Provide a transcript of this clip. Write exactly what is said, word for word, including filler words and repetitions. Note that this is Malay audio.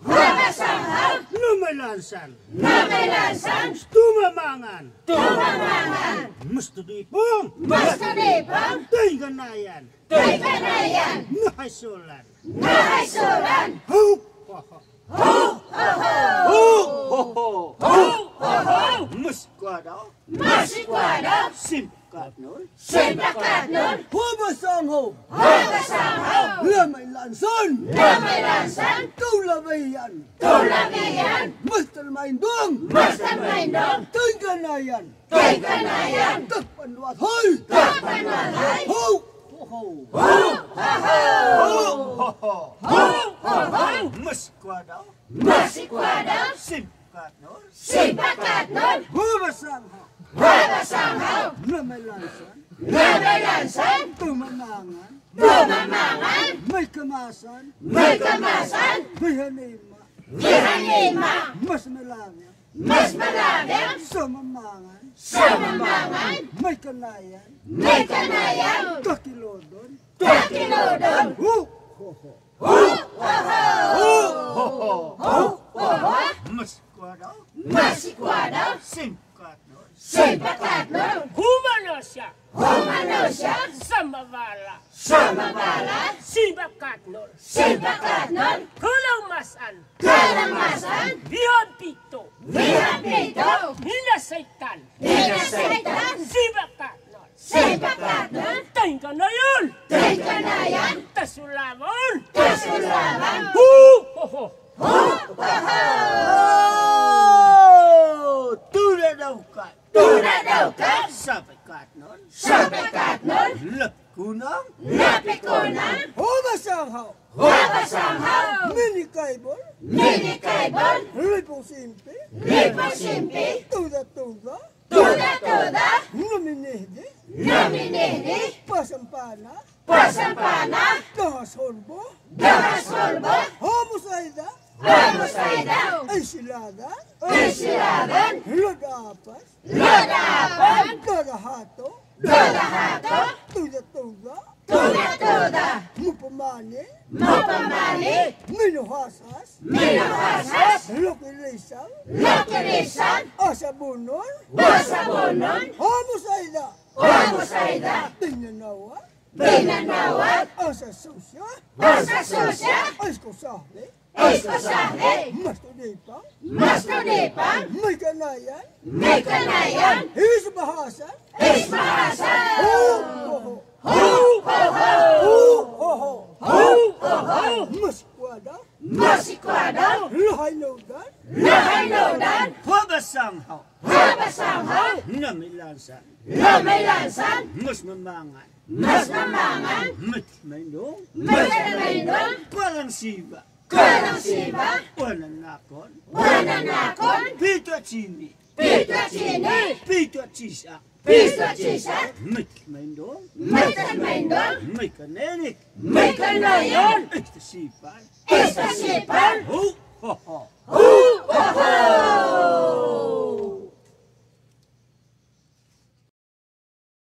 Huwabasanghaw. Lumaylansan. Lumaylansan. Tumamangan. Tumamangan. Mustudipong. Mustudipong. Tayganayan. Tayganayan. Nahaysulan. Nahaysulan. Ho, ho, ho. Ho, ho, ho. Ho, ho, ho. Ho, ho, ho. Muskwadaw. Masikwadaw. Simpkatnol. Simpakatnol. Huwabasanghaw. Huwabasanghaw. Lumaylansan. Lumaylansan. Tulabayan. Tulabayan. Mastalmaindong. Mastalmaindong. Tayganayan. Tayganayan. Takpanwathay. Takpanwathay. Ho, ho, ho. Ho, ho, ho. Ho, ho, ho. Ho, ho, ho. Muskwadaw. Masikwadaw. Simpkatnol. Simpakatnol. Huwabasanghaw. Huwabasanghaw. Lumaylansan. Lumaylansan. Tumamangan. Tumamangan. May kamasan. May kamasan. May hanima. May hanima. Mas malangya. Mas malangya. Sa mamangan. Sa mamangan. May kanayan. May kanayan. Kakilodon. Kakilodon. Ho, ho, ho. Ho, ho, ho. Ho, ho, ho. Ho, ho, ho. Maskwadaw. Masikwadaw. Simpkatnol. Simpakatnol. Humano siya. Humano siya. Samabala. Samabala. Sibakatnol. Sibakatnol. Kalamasan. Kalamasan. Bihapito. Bihapito. Hinasaitan. Hinasaitan. Sibakatnol. Sibakatnol. Tayganayan. Tayganayan. Tasulaman. Tasulaman. Hu, ho, ho. Ho, ho, ho. Tuladawkat. Tuladawkat. Sapikatnol. Sapikatnol. Lakunang. Lapikunang. Huwabasanghaw. Huwabasanghaw. Minikaybol. Minikaybol. Liposimpi. Liposimpi. Tuda-tuda. Tuda-tuda. Luminihdi. Luminihdi. Pasampana. Pasampana. Dahasolbo. Dahasolbo. Homusayda. Homusayda. Aysiladan. Aysiladan. Ladapas. Ladapan. Dadahato. Dadahato. Tuda-tuda. Tuda-tuda. Mupamani. Mupamani. Minuhasas. Minuhasas. Lokilisan. Lokilisan. Asabunon. Asabunon. Homusayda. Homusayda. Tinanawa. Tinanawa. Asasusya. Asasusya. Aiskosahli. Aiskosahli. Mastudipang. Mastudipang. May kanayan. May kanayan. Isbahasan. Isbahasan. Ho, ho, ho. Ho, ho, ho. Ho, ho, ho. Ho, ho, ho. Maskwada. Masikwada. Lahaylodan. Lahaylodan. Huwabasanghaw. Huwabasanghaw. Namilansan. Namilansan. Mas mamangan. Mas mamangan. Matmaindong. Matmaindong. Kwalang siba. Kwalang siba. Wananakon. Wananakon. Pito at sini. Pito at sini. Pito at sisa. Pito at sisa. Matmaindong. Matmaindong. May kanelik. May kanayon. Istasipan. Istasipan. Ho, ho, ho. Ho, ho, ho.